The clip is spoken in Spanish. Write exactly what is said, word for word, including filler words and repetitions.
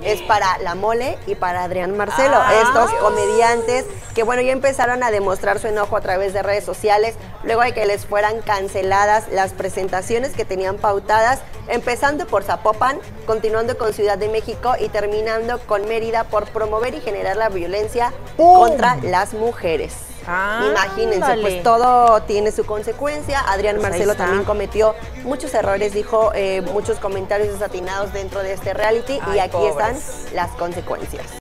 es para La Mole y para Adrián Marcelo, Ah, estos Dios. comediantes que bueno, ya empezaron a demostrar su enojo a través de redes sociales, luego de que les fueran canceladas las presentaciones que tenían pautadas, empezando por Zapopan, continuando con Ciudad de México y terminando con Mérida por promover y generar la violencia ¡Pum! contra las mujeres. Ah, Imagínense, ándale. pues todo tiene su consecuencia. Adrián Pues ahí Marcelo está. también cometió muchos errores, dijo eh, muchos comentarios desatinados dentro de este reality y Ay, aquí pobres. están las consecuencias.